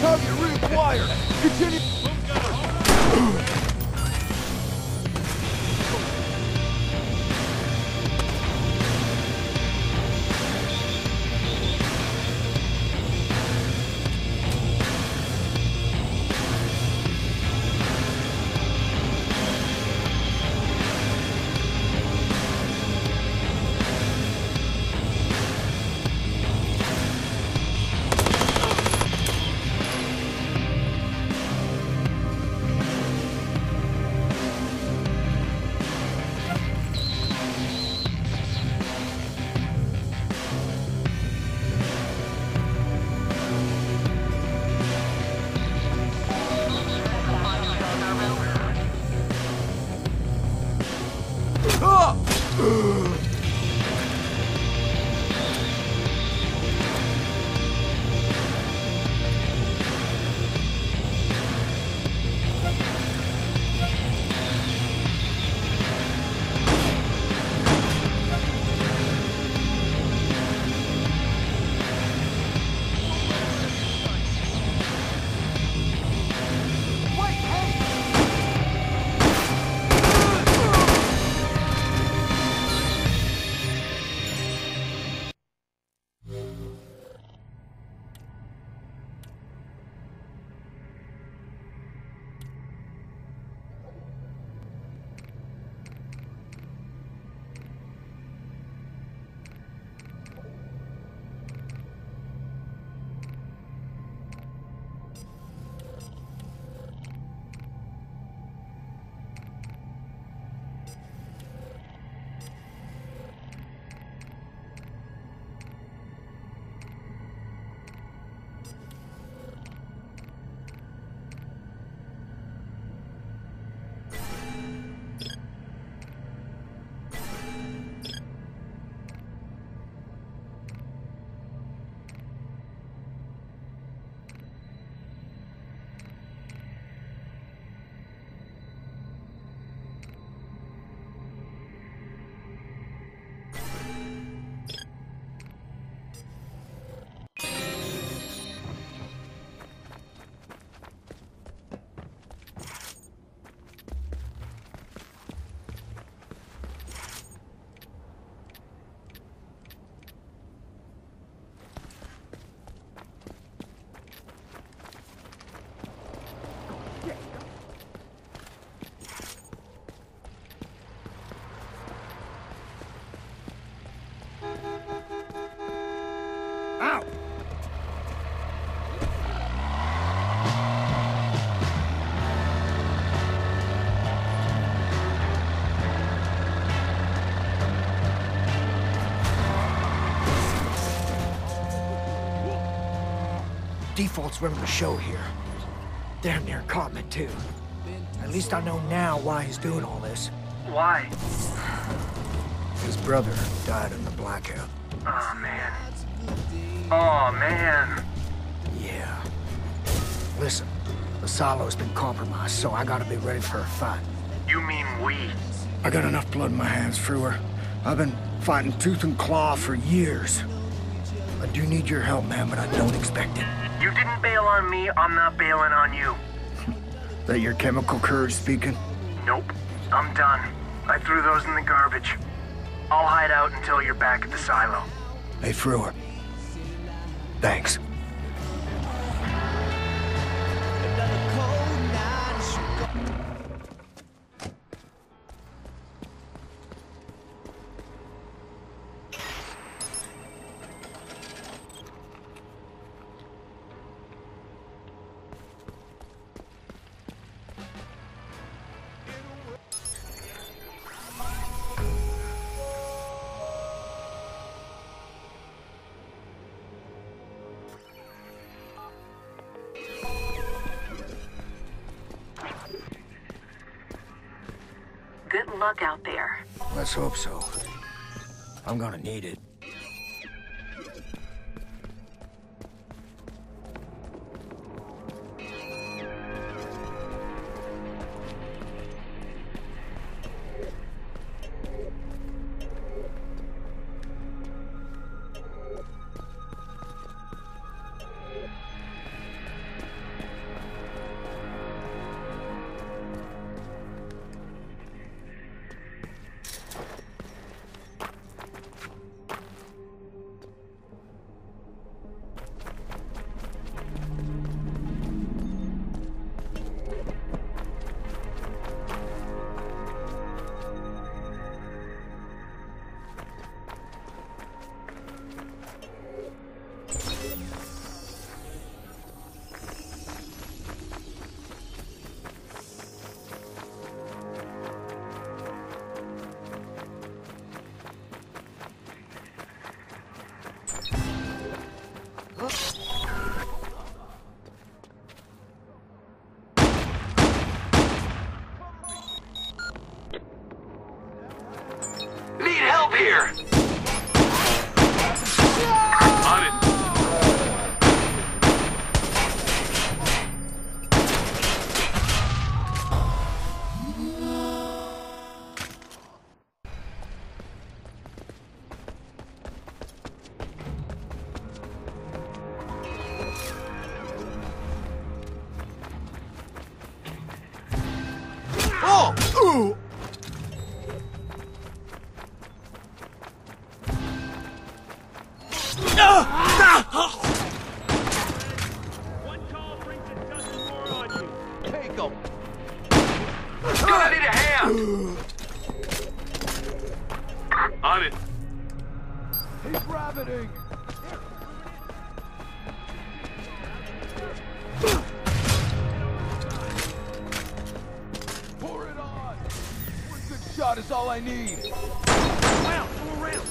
Target reacquired. Continue. Default's running the show here. Damn near caught me, too. At least I know now why he's doing all this. Why? His brother died in the blackout. Oh, man. Oh, man. Yeah. Listen, the silo's been compromised, so I gotta be ready for a fight. You mean we? I got enough blood in my hands, Frewer. I've been fighting tooth and claw for years. I do need your help, man, but I don't expect it. You didn't bail on me, I'm not bailing on you. That your chemical courage speaking? Nope. I'm done. I threw those in the garbage. I'll hide out until you're back at the silo. Hey, Frewer. Thanks. Good luck out there. Let's hope so. I'm gonna need it. One call brings a dozen more on you. Take them. Gonna need a hand! On it. He's rabbiting. Pour it on. One good shot is all I need. Wow, go around.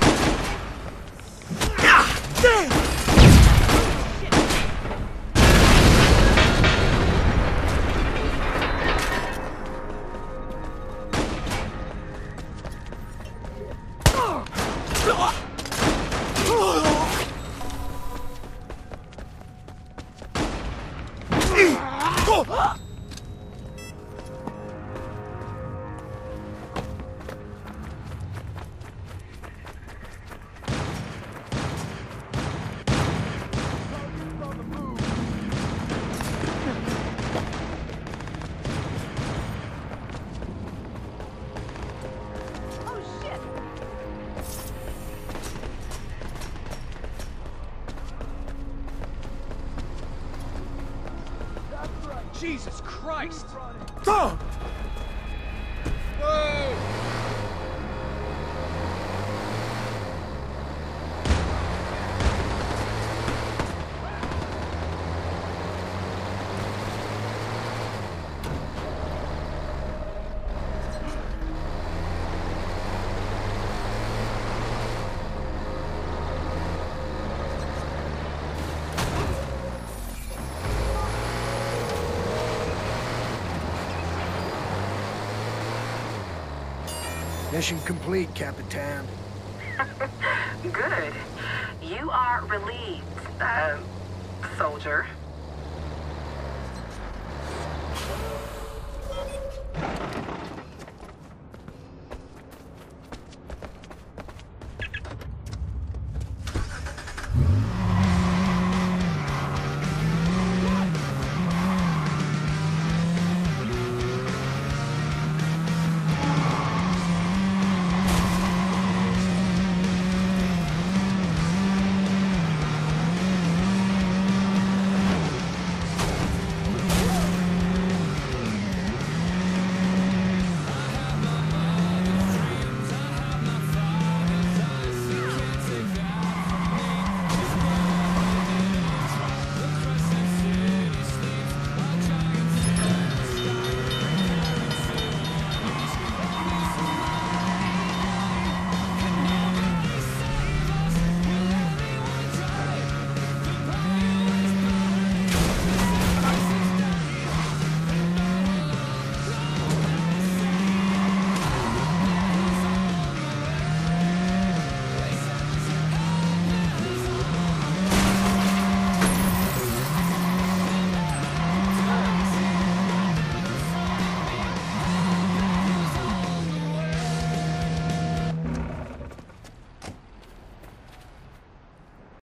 Jesus Christ! Oh! Mission complete, Capitan. Good. You are relieved, soldier.